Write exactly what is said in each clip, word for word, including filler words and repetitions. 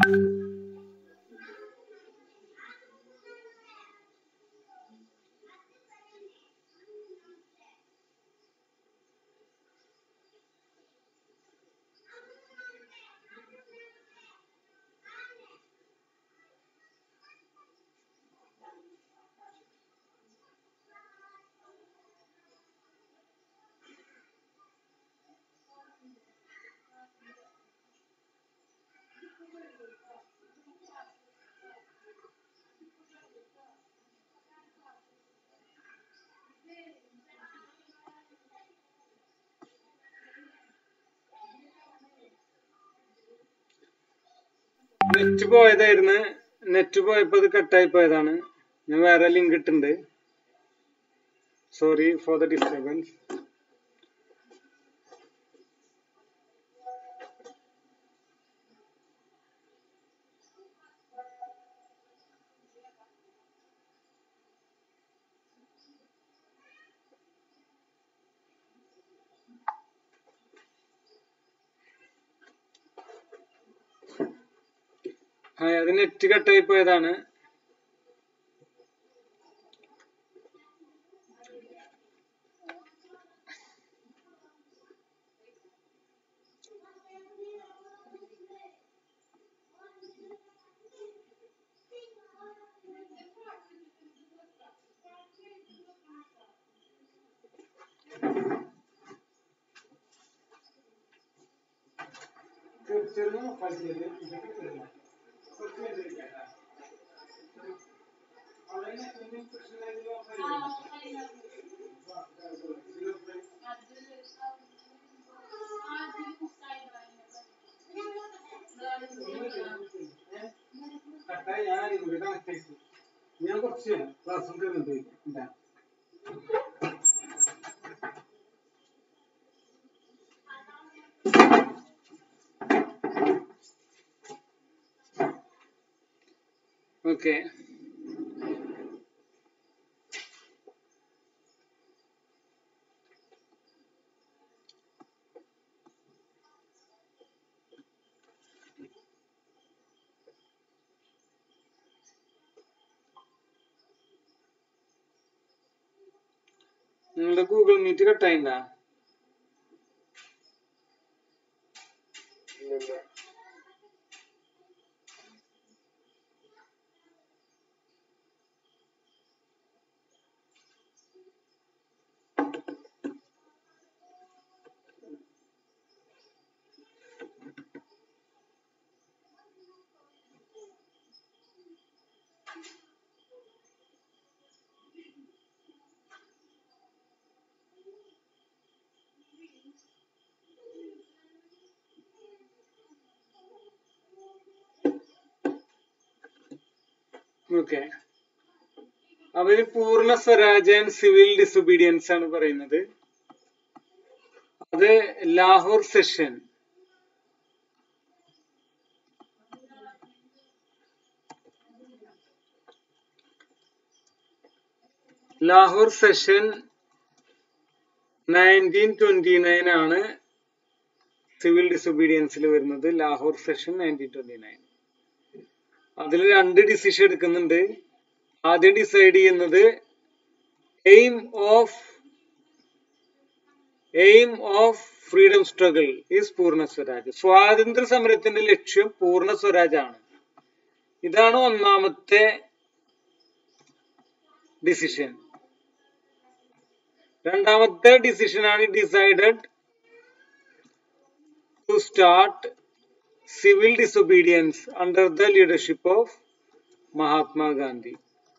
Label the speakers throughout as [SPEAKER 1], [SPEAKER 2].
[SPEAKER 1] Net പോയതായിരുന്നു. Net പോയപ്പോ ഇത് കട്ടായി പോയതാണ്. ഞാൻ വേറെ ലിങ്ക് ഇട്ടുണ്ട്. Sorry for the disturbance. ആ അത് നെറ്റ് കട്ടായി പോയതാണ്. ഞാൻ കുറച്ച് ക്ലാസ് കയറുന്നുണ്ട്. ഓക്കെ, നിങ്ങളുടെ ഗൂഗിൾ മീറ്റ് കട്ടായിണ്ടാ? ഓക്കെ, അവര് പൂർണ്ണ സ്വരാജ് ആൻഡ് സിവിൽ ഡിസൊബീഡിയൻസ് ആണ് പറയുന്നത്. അത് Lahore session Lahore session nineteen twenty nine ആണ് സിവിൽ ഡിസൊബീഡിയൻസിൽ വരുന്നത്. Lahore session nineteen twenty nine. അതിൽ രണ്ട് ഡിസിഷൻ എടുക്കുന്നുണ്ട്. ആദ്യം ഡിസൈഡ് ചെയ്യുന്നത് aim of aim of freedom struggle is Purna Swaraj. സ്വാതന്ത്ര്യ സമരത്തിന്റെ ലക്ഷ്യം പൂർണ്ണ സ്വരാജ് ആണ്. ഇതാണ് ഒന്നാമത്തെ ഡിസിഷൻ. രണ്ടാമത്തെ ഡിസിഷൻ ആണ് decided to start civil disobedience under the leadership of Mahatma Gandhi.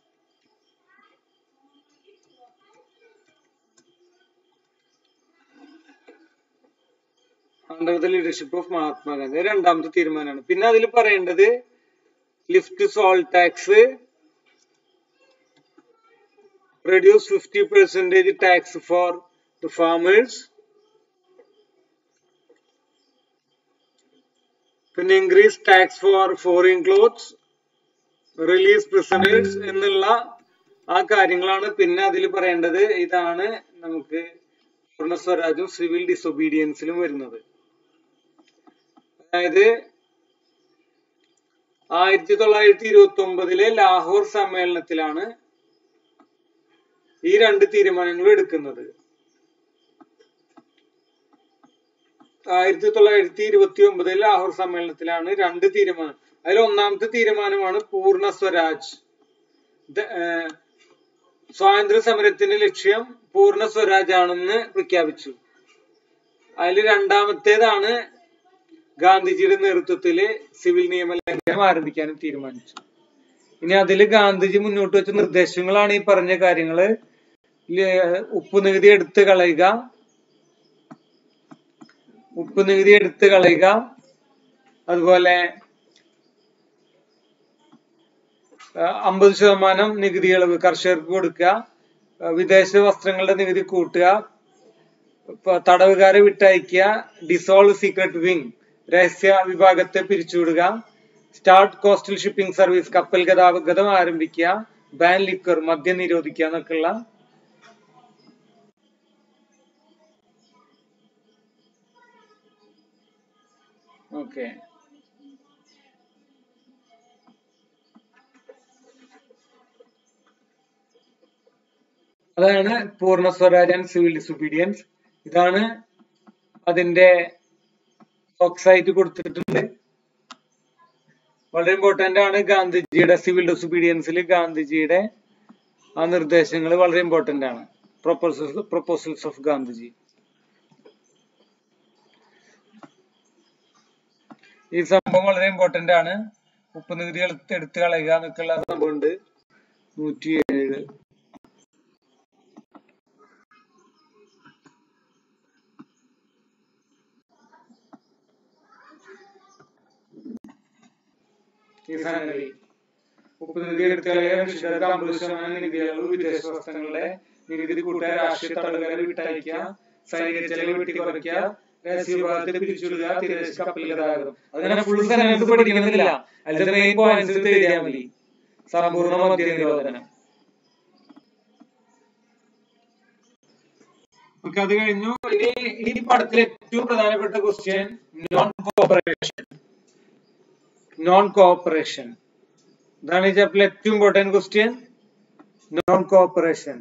[SPEAKER 1] Under the leadership of Mahatma Gandhi രണ്ടാമത്തെ തീരുമാനമാണ്. പിന്നെ അതിൽ പറയേണ്ടത് lift salt tax, reduce fifty percentage tax for the farmers, then increase tax for foreign clothes, release prisoners എന്നുള്ള ആ കാര്യങ്ങളാണ് പിന്നെ അതിൽ പറയേണ്ടത്. ഇതാണ് നമുക്ക് പൂർണ്ണ സ്വരാജും സിവിൽ ഡിസൊബീഡിയൻസിലും വരുന്നത്. അതായത് ആയിരത്തി തൊള്ളായിരത്തി ഇരുപത്തി ഒമ്പതിലെ ലാഹോർ സമ്മേളനത്തിലാണ് ഈ രണ്ട് തീരുമാനങ്ങൾ എടുക്കുന്നത്. ആയിരത്തി തൊള്ളായിരത്തി ഇരുപത്തി ഒമ്പതിലെ ലാഹോർ സമ്മേളനത്തിലാണ് രണ്ട് തീരുമാനം. അതിൽ ഒന്നാമത്തെ തീരുമാനമാണ് പൂർണ്ണ സ്വരാജ്. സ്വാതന്ത്ര്യ സമരത്തിന്റെ ലക്ഷ്യം പൂർണ്ണ സ്വരാജ് ആണെന്ന് പ്രഖ്യാപിച്ചു. അതിൽ രണ്ടാമത്തേതാണ് ഗാന്ധിജിയുടെ നേതൃത്വത്തില് സിവിൽ നിയമലംഘനം ആരംഭിക്കാനും തീരുമാനിച്ചു. ഇനി അതില് ഗാന്ധിജി മുന്നോട്ട് വെച്ച നിർദ്ദേശങ്ങളാണ് ഈ പറഞ്ഞ കാര്യങ്ങള്. ഉപ്പ് നികുതി എടുത്തു കളയുക, ഉപ്പ് നികുതി എടുത്തു കളയുക അതുപോലെ അമ്പത് ശതമാനം നികുതി ഇളവ് കർഷകർക്ക് കൊടുക്കുക, വിദേശ വസ്ത്രങ്ങളുടെ നികുതി കൂട്ടുക, തടവുകാരെ വിട്ടയക്കുക, ഡിസോൾവ് സീക്രട്ട് വിങ് രഹസ്യ വിഭാഗത്തെ പിരിച്ചുവിടുക, സ്റ്റാർട്ട് കോസ്റ്റൽ ഷിപ്പിംഗ് സർവീസ് കപ്പൽ ഗതാഗതം ആരംഭിക്കുക, ബാൻ ലിക്കർ മദ്യം നിരോധിക്കുക എന്നൊക്കെയുള്ള ഓക്കെ അതാണ് പൂർണ്ണ സ്വരാജ് ആൻഡ് സിവിൽ ഡിസൊബീഡിയൻസ്. ഇതാണ് അതിന്റെ ഓക്സൈറ്റ് കൊടുത്തിട്ടുണ്ട്. വളരെ ഇമ്പോർട്ടന്റ് ആണ്. ഗാന്ധിജിയുടെ സിവിൽ ഡിസൊബീഡിയൻസിൽ ഗാന്ധിജിയുടെ ആ നിർദ്ദേശങ്ങൾ വളരെ ഇമ്പോർട്ടന്റ് ആണ്. Proposals proposals of Gandhiji. ഈ സംഭവം വളരെ ഇമ്പോർട്ടന്റ് ആണ്. ഉപ്പ് നികുതി എടുത്തു കളയുക എന്നൊക്കെയുള്ള സംഭവം ഉണ്ട്. നൂറ്റി ഏഴ് ഉപ്പ് നികുതി എടുത്തു കളയുക, കൃഷിക്കാർക്ക് അമ്പത് ശതമാനം നികുതി ഇളവ്, വിദേശ വസ്ത്രങ്ങളുടെ നികുതി കൂട്ടുക, രാഷ്ട്രീയ തടവുകാരെ വിട്ടയക്കുക, സൈനിക ചെലവ് വെട്ടിക്കുറയ്ക്കുക, രഹസ്യ വിഭാഗത്തെ പിരിച്ചുവിടുക, തീരദേശ കപ്പൽ ഗതാഗതം. അങ്ങനെ ഫുൾ സെന്റൻസ് പഠിക്കണമെന്നില്ല. അതിന്റെ മെയിൻ പോയിന്റ്സ് എഴുതിയാൽ മതി. സമ്പൂർണ്ണ മദ്യ നിരോധനം. അത് കഴിഞ്ഞു. ഇനി ഈ പാഠത്തിലെ ഏറ്റവും പ്രധാനപ്പെട്ട question non cooperation. Non cooperation ഇതാണ് ഈ ചാപ്റ്ററിലെ ഏറ്റവും important question. Non cooperation.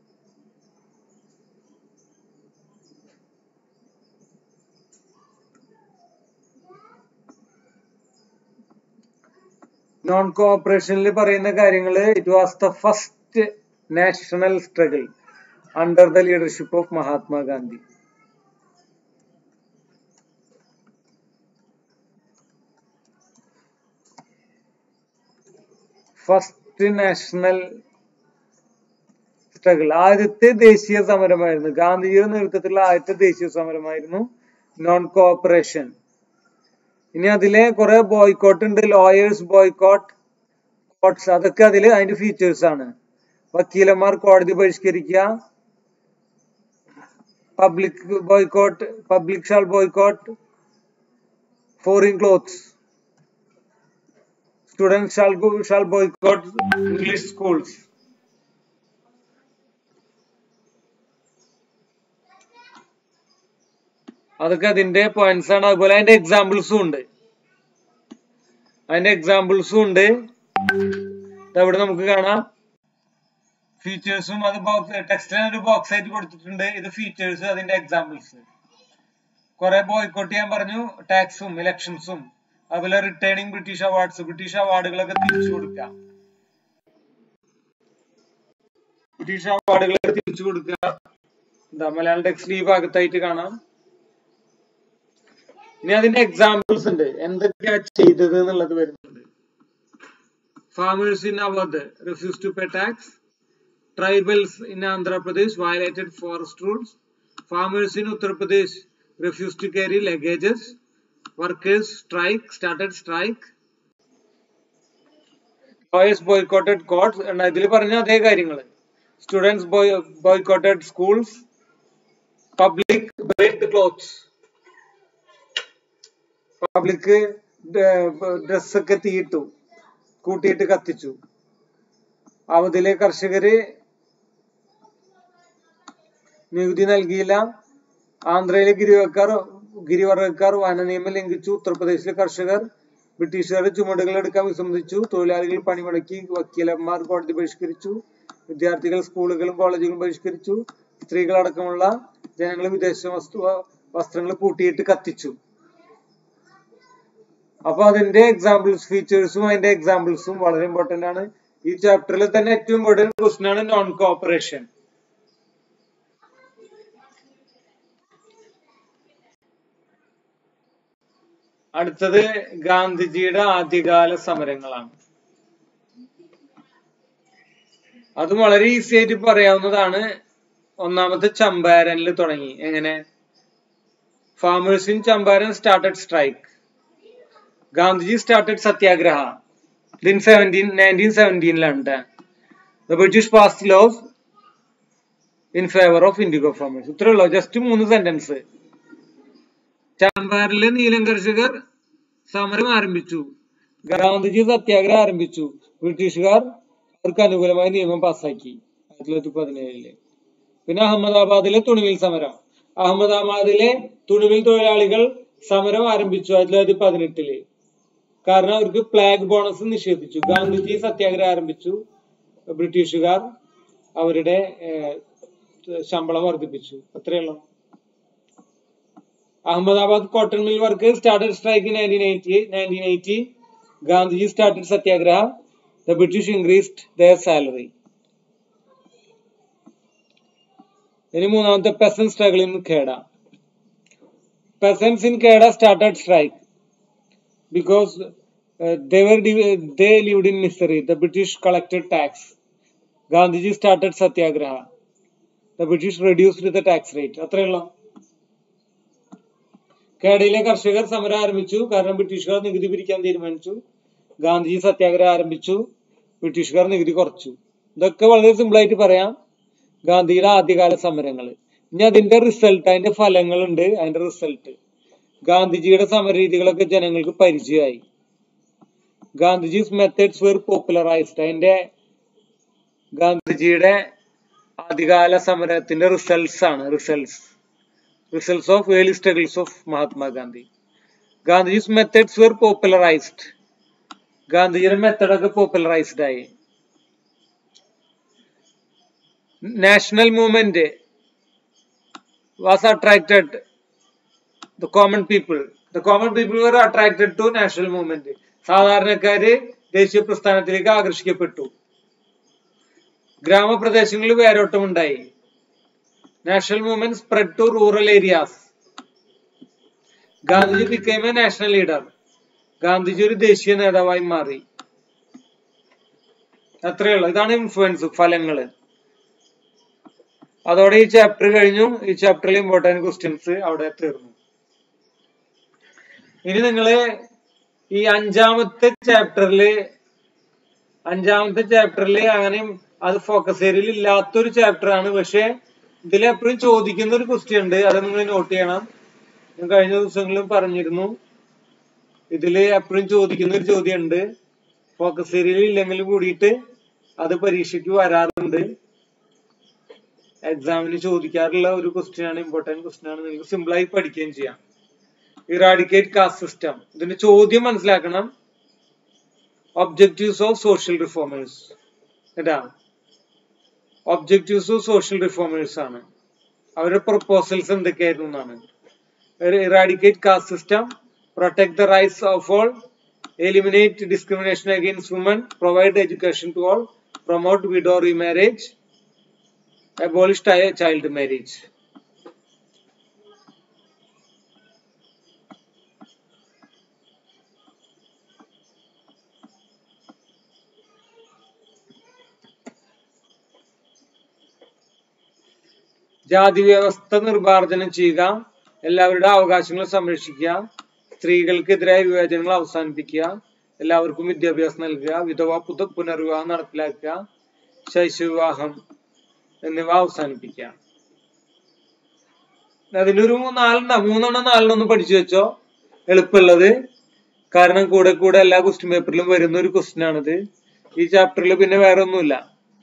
[SPEAKER 1] Non കോഓപ്പറേഷനിൽ പറയുന്ന കാര്യങ്ങള് it was the first national struggle under the leadership of Mahatma Gandhi. First national struggle, ആദ്യത്തെ ദേശീയ സമരമായിരുന്നു. ഗാന്ധിജിയുടെ നേതൃത്വത്തിലുള്ള ആദ്യത്തെ ദേശീയ സമരമായിരുന്നു നോൺ കോഓപ്പറേഷൻ. ഇനി അതിലെ കുറെ ബോയ്ക്കോട്ട് ഉണ്ട്. ലോയേഴ്സ് ബോയ്ക്കോട്ട്, കോട്ട്സ്, അതൊക്കെ അതില് അതിന്റെ ഫീച്ചേഴ്സ് ആണ്. വക്കീലന്മാർ കോടതി ബഹിഷ്കരിക്കുക, public boycott, public shall boycott foreign clothes, students shall shall boycott English schools. അതൊക്കെ അതിന്റെ പോയിന്റ്സ് ആണ്. അതുപോലെ അതിന്റെ എക്സാമ്പിൾസും ഉണ്ട്. അതിന്റെ എക്സാമ്പിൾസും ഉണ്ട്. ഇവിടെ നമുക്ക് കാണാം ഫീച്ചേഴ്സും. അത് ബോക്സ് ടെക്സ്റ്റിൽ ഒരു ബോക്സ് ആയിട്ട് കൊടുത്തിട്ടുണ്ട്. ഇത് ഫീച്ചേഴ്സ്, അതിന്റെ എക്സാമ്പിൾസ്. കുറെ ബോയ്ക്കോട്ട് ചെയ്യാൻ പറഞ്ഞു, ടാക്സും ഇലക്ഷൻസും. അതുപോലെ റിട്ടേണിംഗ് ബ്രിട്ടീഷ് അവാർഡ്സ്, ബ്രിട്ടീഷ് അവാർഡുകളൊക്കെ തിരിച്ചു കൊടുക്കുക. ബ്രിട്ടീഷ് അവാർഡുകളൊക്കെ തിരിച്ചു കൊടുക്കുക. എന്താ മലയാളം ടെക്സ്റ്റിൽ ഈ ഭാഗത്തായിട്ട് കാണാം. ഇനി അതിന്റെ എക്സാമ്പിൾസ് ഉണ്ട്, എന്തൊക്കെയാ ചെയ്തത് എന്നുള്ളത് വരുന്നുണ്ട്. Farmers in Awadh refused to pay tax. Tribals in Andhra Pradesh violated forest rules. Farmers in Uttar Pradesh refused to carry luggages. Workers strike started strike. Lawyers boycotted courts. and ഇതിൽ പറഞ്ഞ അതേ കാര്യങ്ങള്. Students boy boycotted schools. Public burnt clothes. Public ഡ്രസ്സൊക്കെ തീയിട്ടു, കൂട്ടിയിട്ട് കത്തിച്ചു. അവധിലെ കർഷകര് നികുതി നൽകിയില്ല. ആന്ധ്രയിലെ ഗിരിവർഗക്കാർ ഗിരിവർഗക്കാർ വന നിയമം ലംഘിച്ചു. ഉത്തർപ്രദേശിലെ കർഷകർ ബ്രിട്ടീഷുകാരുടെ ചുമടുകൾ എടുക്കാൻ വിസമ്മതിച്ചു. തൊഴിലാളികൾ പണിമുടക്കി. വക്കീലന്മാർ കോടതി ബഹിഷ്കരിച്ചു. വിദ്യാർത്ഥികൾ സ്കൂളുകളും കോളേജുകളും ബഹിഷ്കരിച്ചു. സ്ത്രീകളടക്കമുള്ള ജനങ്ങൾ വിദേശ വസ്തു വസ്ത്രങ്ങൾ പൂട്ടിയിട്ട് കത്തിച്ചു. അപ്പൊ അതിന്റെ എക്സാമ്പിൾസ്, ഫീച്ചേഴ്സും അതിന്റെ എക്സാമ്പിൾസും വളരെ ഇമ്പോർട്ടന്റ് ആണ്. ഈ ചാപ്റ്ററിൽ തന്നെ ഏറ്റവും ഇമ്പോർട്ടന്റ് ക്വസ്റ്റ്യൻ ആണ് നോൺ കോപ്പറേഷൻ. അടുത്തത് ഗാന്ധിജിയുടെ ആദ്യകാല സമരങ്ങളാണ്. അതും വളരെ ഈസി ആയിട്ട് പറയാവുന്നതാണ്. ഒന്നാമത്തെ ചമ്പാരനിൽ തുടങ്ങി. എങ്ങനെ? Farmers in Champaran started strike. Gandhiji started satyagraha in nineteen seventeen ലാണ്. The British passed laws in favor of indigo farmers. ഇത്രേ ഉള്ളൂ, ജസ്റ്റ് മൂന്ന് സെന്റൻസ്. ചമ്പാരനിലെ നീലം കർഷകർ സമരം ആരംഭിച്ചു. ഗാന്ധിജി സത്യാഗ്രഹം ആരംഭിച്ചു. ബ്രിട്ടീഷുകാർ അവർക്ക് അനുകൂലമായ നിയമം പാസാക്കി ആയിരത്തി തൊള്ളായിരത്തി പതിനേഴില്. പിന്നെ അഹമ്മദാബാദിലെ തുണിമിൽ സമരം. അഹമ്മദാബാദിലെ തുണിമിൽ തൊഴിലാളികൾ സമരം ആരംഭിച്ചു ആയിരത്തി തൊള്ളായിരത്തി പതിനെട്ടില്. കാരണം അവർക്ക് ഫ്ലാഗ് ബോണസ് നിഷേധിച്ചു. ഗാന്ധിജി സത്യാഗ്രഹം ആരംഭിച്ചു. ബ്രിട്ടീഷുകാർ അവരുടെ ശമ്പളം വർദ്ധിപ്പിച്ചു. അത്രയുള്ളൂ. Ahmedabad cotton mill workers started strike in nineteen eighty. Gandhiji started satyagraha. The British increased their salary. ഇനി മൂന്നാമത്തെ peasant struggle in Kheda. Peasants in Kheda started strike because uh, they were they lived in misery. The British collected tax. Gandhiji started satyagraha. The British reduced the tax rate. അത്രയുള്ളൂ. കേരളയിലെ കർഷകർ സമരം ആരംഭിച്ചു കാരണം ബ്രിട്ടീഷുകാർ നികുതി പിരിക്കാൻ തീരുമാനിച്ചു. ഗാന്ധിജി സത്യാഗ്രഹം ആരംഭിച്ചു. ബ്രിട്ടീഷുകാർ നികുതി കുറച്ചു. ഇതൊക്കെ വളരെ സിമ്പിൾ ആയിട്ട് പറയാം. ഗാന്ധിജിയുടെ ആദ്യകാല സമരങ്ങൾ. ഇനി അതിന്റെ റിസൾട്ട്, അതിന്റെ ഫലങ്ങളുണ്ട്. അതിന്റെ റിസൾട്ട്, ഗാന്ധിജിയുടെ സമരരീതികളൊക്കെ ജനങ്ങൾക്ക് പരിചയമായി. Gandhiji's methods were popularised. അതിന്റെ ഗാന്ധിജിയുടെ ആദ്യകാല സമരത്തിന്റെ റിസൾട്ട്സ് ആണ്. Results Results of early struggles of Mahatma Gandhi. Gandhi's methods were popularized. Gandhi's method ഒക്കെ popularized ആയി. National movement was attracted the common people. The common people were attracted to national movement. സാധാരണക്കാര് ദേശീയ പ്രസ്ഥാനത്തിലേക്ക് ആകർഷിക്കപ്പെട്ടു. ഗ്രാമപ്രദേശങ്ങളിൽ വേരോട്ടമുണ്ടായി. National movement spread to rural areas. Gandhiji became a national leader. Gandhiji ഒരു ദേശീയ നേതാവായി മാറി. അത്രയുള്ളൂ. ഇതാണ് ഇൻഫ്ലുവൻസ്, ഫലങ്ങള്. അതോടെ ഈ ചാപ്റ്റർ കഴിഞ്ഞു. ഈ ചാപ്റ്ററിൽ ഇമ്പോർട്ടന്റ് ക്വസ്റ്റ്യൻസ് അവിടെ തീർന്നു. ഇനി നിങ്ങള് ഈ അഞ്ചാമത്തെ ചാപ്റ്ററില് അഞ്ചാമത്തെ ചാപ്റ്ററില് അങ്ങനെ അത് ഫോക്കസ് ഏരിയയിൽ ഇല്ലാത്തൊരു ചാപ്റ്റർ ആണ്. പക്ഷെ ഇതിൽ എപ്പോഴും ചോദിക്കുന്ന ഒരു ക്വസ്റ്റ്യൻ ഉണ്ട്. അത് നിങ്ങൾ നോട്ട് ചെയ്യണം. ഞാൻ കഴിഞ്ഞ ദിവസങ്ങളിലും പറഞ്ഞിരുന്നു. ഇതില് എപ്പോഴും ചോദിക്കുന്ന ഒരു ചോദ്യം ഉണ്ട്. ഫോക്കസ് ഏരിയയിൽ ഇല്ലെങ്കിൽ കൂടിയിട്ട് അത് പരീക്ഷയ്ക്ക് വരാറുണ്ട്. എക്സാമിന് ചോദിക്കാറുള്ള ഒരു ക്വസ്റ്റ്യൻ ആണ്. ഇമ്പോർട്ടന്റ് ക്വസ്റ്റ്യൻ ആണ്. നിങ്ങൾക്ക് സിമ്പിൾ ആയി പഠിക്കുകയും ചെയ്യാം. Eradicate caste system. ഇതിന്റെ ചോദ്യം മനസ്സിലാക്കണം. Objectives of social reformers. കേട്ടാ, ഒബ്ജക്റ്റീവ്സ് ഓഫ് സോഷ്യൽ റിഫോമേഴ്സ് ആണ്. അവരുടെ പ്രൊപ്പോസൽസ് എന്തൊക്കെയായിരുന്നു എന്നാണ്. Eradicate caste system, protect the rights of all, eliminate discrimination against woman, provide education to all, promote widow remarriage, abolish child marriage. ജാതി വ്യവസ്ഥ നിർമ്മാർജ്ജനം ചെയ്യുക, എല്ലാവരുടെ അവകാശങ്ങൾ സംരക്ഷിക്കുക, സ്ത്രീകൾക്കെതിരായ വിവേചനങ്ങൾ അവസാനിപ്പിക്കുക, എല്ലാവർക്കും വിദ്യാഭ്യാസം നൽകുക, വിധവാ പുനർവിവാഹം നടപ്പിലാക്കുക, ശൈശവവിവാഹം എന്നിവ അവസാനിപ്പിക്കുക. അതിലൊരു നാലെണ്ണ മൂന്നെണ്ണം നാലെണ്ണം ഒന്ന് പഠിച്ചു വെച്ചോ, എളുപ്പമുള്ളത്. കാരണം കൂടെ കൂടെ എല്ലാ ക്വസ്റ്റ്യൻ പേപ്പറിലും വരുന്ന ഒരു ക്വസ്റ്റ്യൻ ആണിത്. ഈ ചാപ്റ്ററിൽ പിന്നെ വേറെ ഒന്നുമില്ല.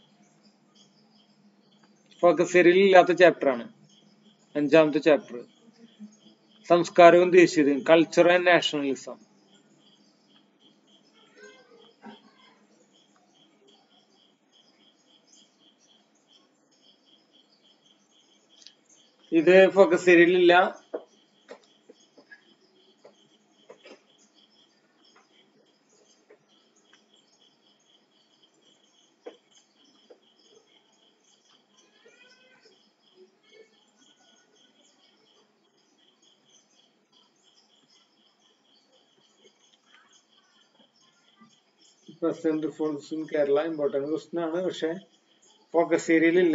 [SPEAKER 1] ഫോക്കസ് ഏരിയയിൽ ഇല്ലാത്ത ചാപ്റ്റർ ആണ് അഞ്ചാമത്തെ ചാപ്റ്റർ. സംസ്കാരവും ദേശീയതയും, കൾച്ചർ ആൻഡ് നാഷണലിസം. ഇത് ഫോക്കസ് ഏരിയയിലില്ല. President reforms in Kerala important question ആണ്, പക്ഷെ ഫോക്കസ് ഏരിയയിലില്ല.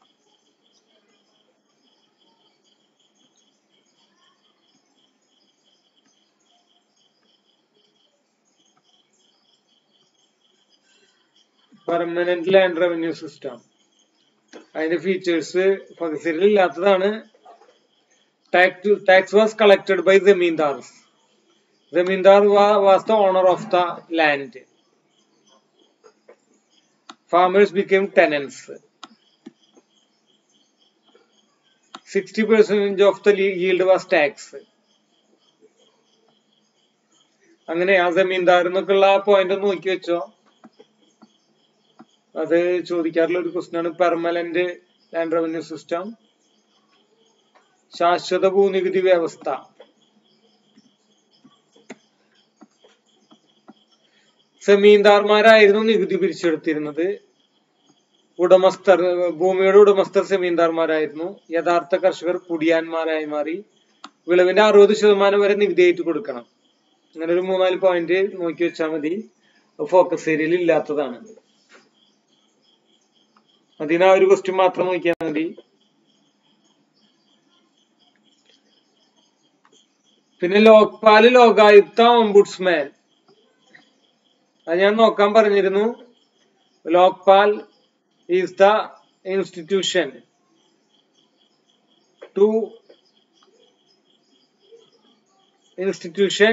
[SPEAKER 1] പെർമനന്റ് ലാൻഡ് റവന്യൂ സിസ്റ്റം, അതിന്റെ ഫീച്ചേഴ്സ് ഫോക്കസ് ഏരിയയിൽ ഇല്ലാത്തതാണ്. Tax was collected by zamindars. Zamindar was the owner of the land. Farmers became tenants. sixty percent of the yield was tax. അങ്ങനെ ആ ജമീന്ദാർ എന്നൊക്കെയുള്ള ആ പോയിന്റ് നോക്കി വെച്ചോ. അത് ചോദിക്കാറുള്ള ഒരു ക്വസ്റ്റ്യൻ ആണ്. പെർമനന്റ് ലാൻഡ് റവന്യൂ സിസ്റ്റം, ശാശ്വത ഭൂനികുതി വ്യവസ്ഥ. സെമീന്ദാർമാരായിരുന്നു നികുതി പിരിച്ചെടുത്തിരുന്നത്. ഉടമസ്ഥർ, ഭൂമിയുടെ ഉടമസ്ഥർ സെമീന്ദാർമാരായിരുന്നു. യഥാർത്ഥ കർഷകർ കുടിയാന്മാരായി മാറി. വിളവിന്റെ അറുപത് ശതമാനം വരെ നികുതിയായിട്ട് കൊടുക്കണം. അങ്ങനെ ഒരു മൂന്നാല് പോയിന്റ് നോക്കി വെച്ചാൽ മതി. ഫോക്കസ് ഏരിയയിൽ ഇല്ലാത്തതാണ്. അതിന് ആ ഒരു ക്വസ്റ്റ്യൻ മാത്രം നോക്കിയാൽ മതി. പിന്നെ ലോക്പാല്, ലോകായുക്ത, ഓംബുഡ്സ്മാൻ, അത് ഞാൻ നോക്കാൻ പറഞ്ഞിരുന്നു. Lokpal is the institution to institution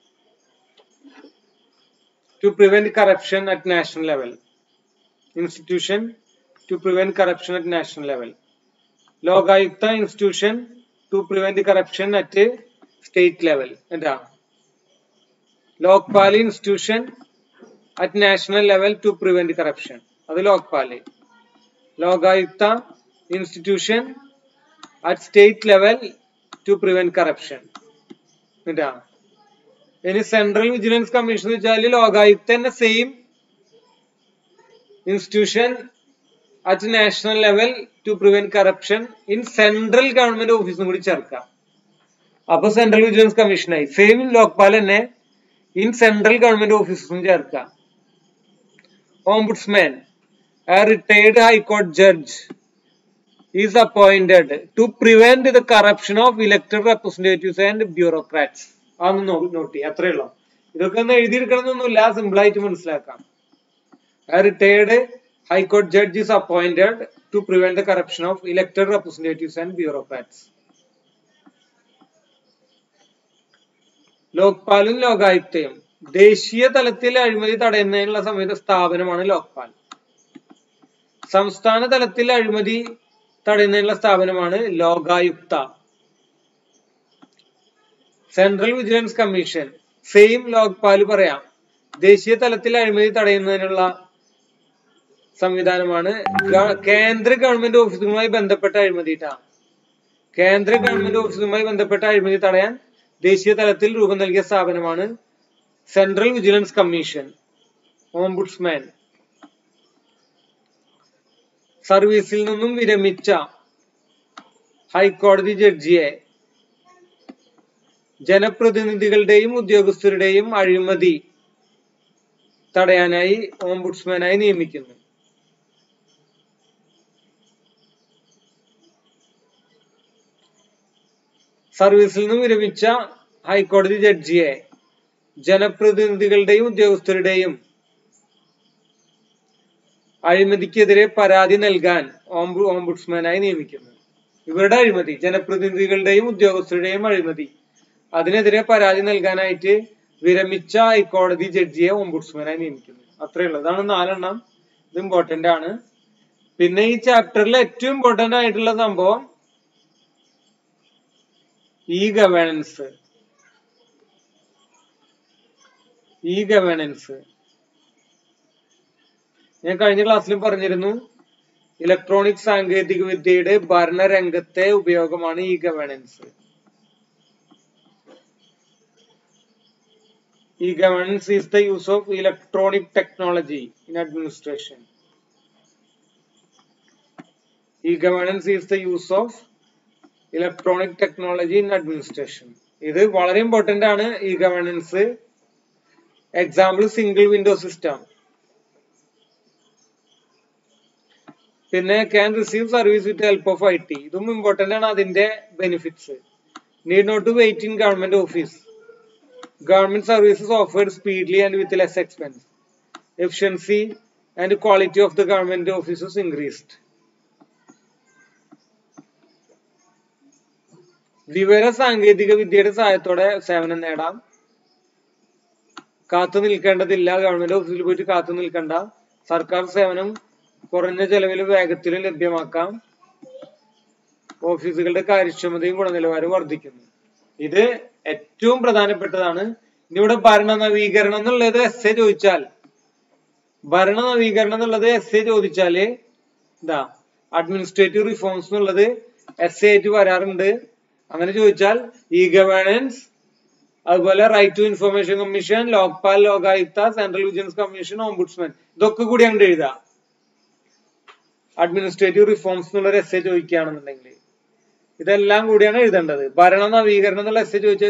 [SPEAKER 1] to prevent corruption at national level. Institution to prevent corruption at national level. Lokayukta institution to prevent corruption at state level. എന്താ Lokpal institution at national level to prevent corruption, അത് Lokpal. Lokayukta institution at state level to prevent corruption. എന്താ ഇനി central vigilance commission എന്ന് വെച്ചാൽ ലോകായുക്ത തന്നെ same institution at national level to prevent corruption in central government ഓഫീസും കൂടി ചേർക്കാം. അപ്പൊ സെൻട്രൽ വിജിലൻസ് കമ്മീഷനായി. സെയിം ലോക്പാൽ തന്നെ ഇൻ സെൻട്രൽ ഗവൺമെന്റ് ഓഫീസും ചേർക്കാം. Ombudsman, a retired high court judge is appointed to prevent the corruption of elected representatives and bureaucrats. അതൊന്ന് note ചെയ്യാം, അത്രേ ഉള്ളൂ. ഇതൊക്കെ ഒന്ന് എഴുതിയെടുക്കണമെന്നൊന്നുമില്ല, സിമ്പിൾ ആയിട്ട് മനസ്സിലാക്കാം. A retired high court judge is appointed to prevent the corruption of elected representatives and bureaucrats. ലോക്പാലും ലോകായുക്തയും ദേശീയ തലത്തിൽ അഴിമതി തടയുന്നതിനുള്ള സംയുക്ത സ്ഥാപനമാണ് ലോക്പാൽ. സംസ്ഥാന തലത്തിൽ അഴിമതി തടയുന്നതിനുള്ള സ്ഥാപനമാണ് Lokayukta. Central vigilance commission same Lokpal പറയാം. ദേശീയ തലത്തിൽ അഴിമതി തടയുന്നതിനുള്ള സംവിധാനമാണ്. കേന്ദ്ര ഗവൺമെന്റ് ഓഫീസുകളുമായി ബന്ധപ്പെട്ട അഴിമതിട്ടാ. കേന്ദ്ര ഗവൺമെന്റ് ഓഫീസുകളുമായി ബന്ധപ്പെട്ട അഴിമതി തടയാൻ ദേശീയ തലത്തിൽ രൂപം നൽകിയ സ്ഥാപനമാണ് സെൻട്രൽ വിജിലൻസ് കമ്മീഷൻ. ഓംബുഡ്സ്മാൻ, സർവീസിൽ നിന്നും വിരമിച്ച ഹൈക്കോടതി ജഡ്ജിയെ ജനപ്രതിനിധികളുടെയും ഉദ്യോഗസ്ഥരുടെയും അഴിമതി തടയാനായി ഓംബുഡ്സ്മാനായി നിയമിക്കുന്നു. സർവീസിൽ നിന്നും വിരമിച്ച ഹൈക്കോടതി ജഡ്ജിയെ ജനപ്രതിനിധികളുടെയും ഉദ്യോഗസ്ഥരുടെയും അഴിമതിക്കെതിരെ പരാതി നൽകാൻ ഓംബുഡ്സ്മാനായി നിയമിക്കുന്നു. ഇവരുടെ അഴിമതി, ജനപ്രതിനിധികളുടെയും ഉദ്യോഗസ്ഥരുടെയും അഴിമതി, അതിനെതിരെ പരാതി നൽകാനായിട്ട് വിരമിച്ച ഹൈക്കോടതി ജഡ്ജിയെ ഓംബുഡ്സ്മാനായി നിയമിക്കുന്നു. അത്രയുള്ളൂ. അതാണ് നാലെണ്ണം. ഇത് ഇമ്പോർട്ടന്റ് ആണ്. പിന്നെ ഈ ചാപ്റ്ററിൽ ഏറ്റവും ഇമ്പോർട്ടന്റ് ആയിട്ടുള്ള സംഭവം ഇ ഗവേണൻസ്. ഇ ഗവേണൻസ് ഞാൻ കഴിഞ്ഞ ക്ലാസ്സിലും പറഞ്ഞിരുന്നു. ഇലക്ട്രോണിക് സാങ്കേതിക വിദ്യയുടെ ഭരണരംഗത്തെ ഉപയോഗമാണ് e governance. E-governance is the use of electronic technology in administration. E-governance is the use of electronic technology in administration. ഇത് വളരെ ഇമ്പോർട്ടന്റ് ആണ്. E governance example single window system. പിന്നെ can receive service with help of I T. ഇതും important ആണ്. അതിന്റെ benefits need not to wait in government office. Government services offered speedily and with less expense. Efficiency and quality of the government offices increased. വിവര സാങ്കേതിക വിദ്യയുടെ സഹായത്തോടെ സേവനം നേടാം. കാത്തു നിൽക്കേണ്ടതില്ല. ഗവൺമെന്റ് ഓഫീസിൽ പോയിട്ട് കാത്തു നിൽക്കണ്ട. സർക്കാർ സേവനം കുറഞ്ഞ ചെലവിലും വേഗത്തിലും ലഭ്യമാക്കാം. ഓഫീസുകളുടെ കാര്യക്ഷമതയും ഗുണനിലവാരവും വർദ്ധിക്കുന്നു. ഇത് ഏറ്റവും പ്രധാനപ്പെട്ടതാണ്. ഇനി ഇവിടെ ഭരണ നവീകരണം എന്നുള്ളത് എസ് എ ചോദിച്ചാൽ ഭരണ നവീകരണം എന്നുള്ളത് എസ് എ ചോദിച്ചാല് എന്താ അഡ്മിനിസ്ട്രേറ്റീവ് റിഫോംസ് എന്നുള്ളത് എസ് എ ആയിട്ട് വരാറുണ്ട്. അങ്ങനെ ചോദിച്ചാൽ ഇ ഗവേണൻസ്, അതുപോലെ right to information commission, Lokpal, Lokayukta, central vigilance commission, ombudsman, ഇതൊക്കെ കൂടി അങ്ങോട്ട് എഴുതാം. അഡ്മിനിസ്ട്രേറ്റീവ് റിഫോംസ് എന്നുള്ള എസ് എ ചോദിക്കുകയാണെന്നുണ്ടെങ്കിൽ ഇതെല്ലാം കൂടിയാണ് എഴുതേണ്ടത്. ഭരണ നവീകരണം എന്നുള്ള എസ് എ ചോദിച്ചാൽ